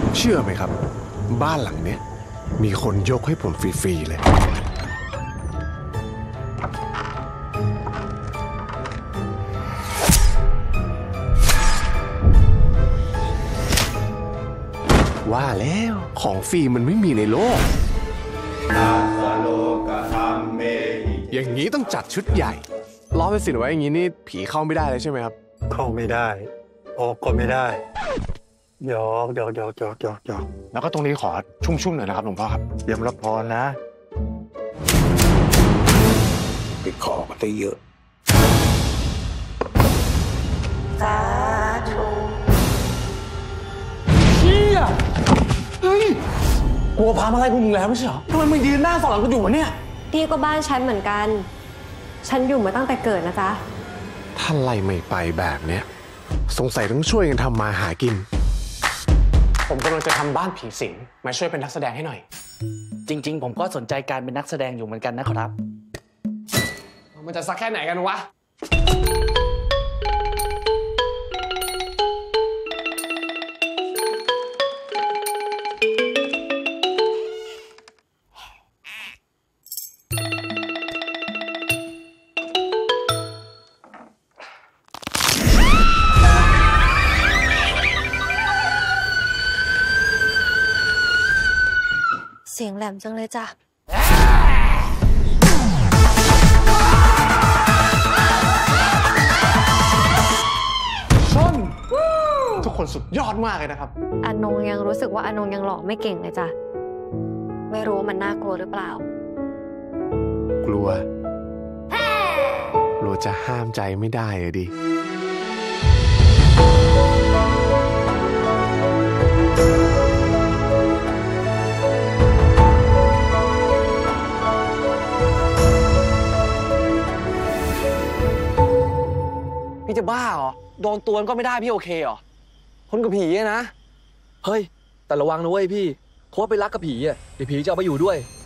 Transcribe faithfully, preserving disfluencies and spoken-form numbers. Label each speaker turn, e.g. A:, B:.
A: เชื่อไหมครับบ้านหลังเนี้ยมีคนยกให้ผมฟรีๆเลยว่าแล้วของฟรีมันไม่มีในโลกอย่างนี้ต้องจัดชุดใหญ่ล้อไปสินไว้อย่างนี้นี่ผีเข้าไม่ได้เลยใช่ไหมครับ
B: เข้าไม่ได้ออกก็ไม่ได้หยอกหยอกหยอกหยอกหยอกหยอก
A: แล้วก็ตรงนี้ขอชุ่มๆหน่อยนะครับหลวงพ่อครับ
B: เตรียมรับพรนะไปขอก็ได้เยอะ
C: สาธุ
D: เชี่ยเฮ้ยกลัวพามาอะไรพวกมึงแล้วไม่ใช่เหรอทำไมมึงยืนหน้าสอนหลังกูอยู่วะเนี่ย
C: นี่ก็บ้านฉันเหมือนกันฉันอยู่มาตั้งแต่เกิดนะจ๊ะ
A: ถ้าไล่ไม่ไปแบบเนี้ยสงสัยต้องช่วยกันทำมาหากิน
D: ผมกำลังจะทำบ้านผีสิงมาช่วยเป็นนักแสดงให้หน่อย
E: จริงๆผมก็สนใจการเป็นนักแสดงอยู่เหมือนกันนะครับ
D: มันจะสักแค่ไหนกันวะ
C: เสียงแหลมจังเลยจ้ะ
D: ชนทุกคนสุดยอดมากเลยนะครับ
C: อนงยังรู้สึกว่าอนงยังหล่อไม่เก่งเลยจ้ะไม่รู้ว่ามันน่ากลัวหรือเปล่า
A: กลัวกลัวจะห้ามใจไม่ได้เลยดิ
D: พี่จะบ้าเหรอโดนตวนก็ไม่ได้พี่โอเคเหรอคนกับผีนะ
F: เฮ้ยแต่ระวังนะเว้ยพี่เพราะว่าไปรักกับผีอ่ะเดี๋ยวผีจะเอาไปอยู่ด้วย